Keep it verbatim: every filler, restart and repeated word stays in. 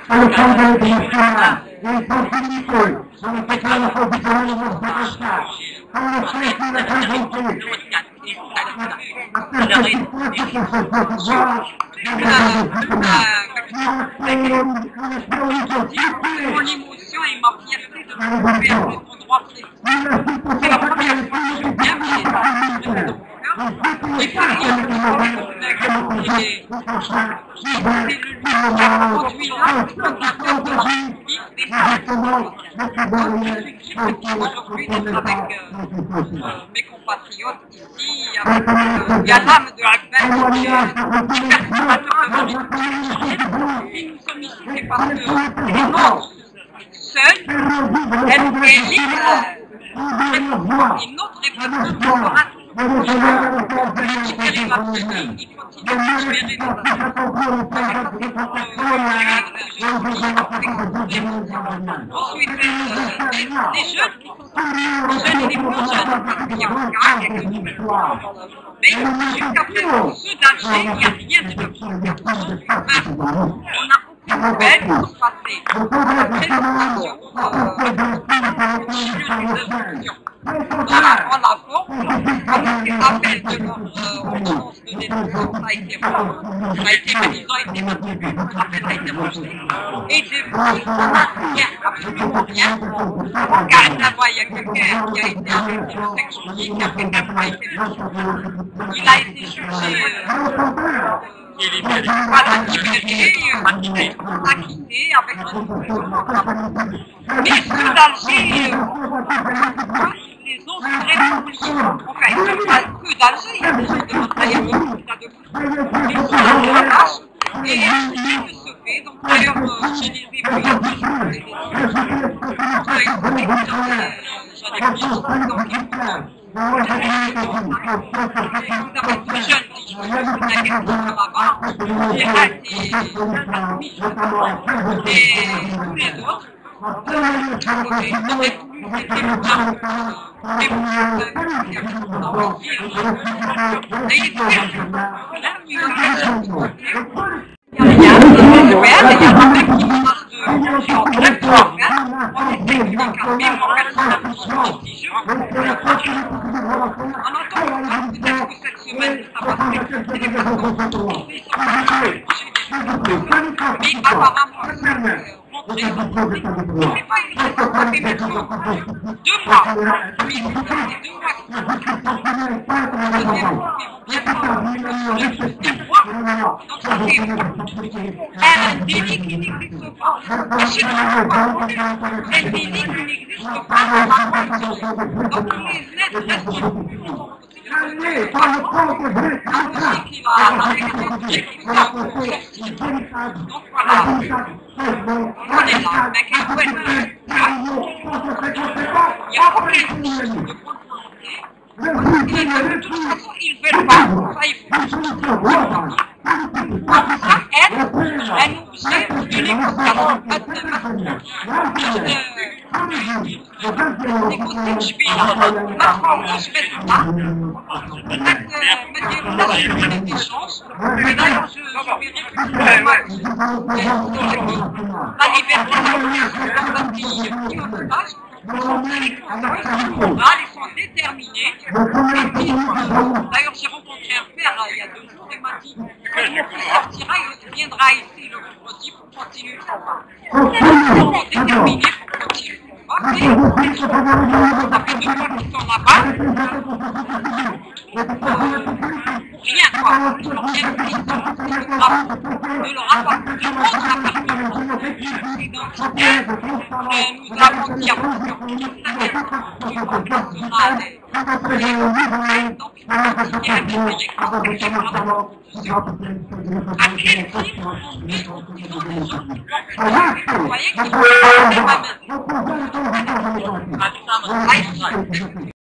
Alexander Dimitrov, il Pontifico, sono peccati ufficiali dello Stato. Sono stessi le presenti. A perché si può che si può fare. Mon émotion et ma fierté de me faire de ton droit précis. C'est la première fois que je viens mais et par exemple, c'est le lieu conduit là, fondateur de la République des States. Je suis très content aujourd'hui d'être avec euh, mes compatriotes ici, avec euh, Yanam de Abel, qui est perturbateur de et nous sommes ici, c'est parce que les nôtres, seuls, elles élisent et notre réflexion sera récupérer la famille, il continue à récupérer ensuite, des jeunes qui sont des jeunes et des moins jeunes, parce qu'il y a encore quelques différences. Mais jusqu'à présent, ceux d'Alger, il n'y a rien de neuf. On a aucune nouvelle pour se passer. La présentation dans la grande forme, avec l'appel de notre ordonnance de détention a été a été réalisé, a été motivé, l'appel a été rejeté. Et depuis, on n'a rien, absolument rien. Car là-bas, il y a quelqu'un qui a été arrêté le cinq juillet, qui a fait même pas été jugé. Il a été jugé. Voilà, libéré, acquitté avec un mais ceux d'Alger, les autres révolutions, enfin, il n'y a pas que d'Alger, il y a des gens de l'intérieur de l'État de France, ils sont à la tâche, et rien ne se fait. Donc d'ailleurs, je les ai vus, j'en ai vu, j'en ai plus jeunes qui jouent là-bas, j'ai raté et tous les autres. Je n'ai pas une raison, ça fait maintenant deux mois. Oui, ça fait deux mois donc ça fait un délit qui n'existe pas. Je ne sais pas. Un délit qui n'existe pas. Donc les aides restent donc voilà, on est là, avec un bon il y a aucune fiche de bonne volonté. De toute façon, ils ne veulent pas, ça il faut. Ça aide à nous objet de négociation négocier je vais ma France, je vais ça. Peut-être me dire là, je vais des chances. Mais d'ailleurs, je vais réfléchir la liberté de la personne qui est en otage. Ils sont très contents, ils sont déterminés. D'ailleurs, j'ai rencontré un père il y a deux jours, il m'a dit mon fils sortira, il viendra ici le vendredi pour continuer le combat. Ils sont déterminés pour continuer le combat, mais ça fait deux fois qu'ils sont là-bas. Rien quoi, ils n'ont rien pris. De leur appartenir, notre appartenir. Nous avons dit à plusieurs donc il faut continuer à libérer à quel prix vous voyez qu'ils sont pas ma main.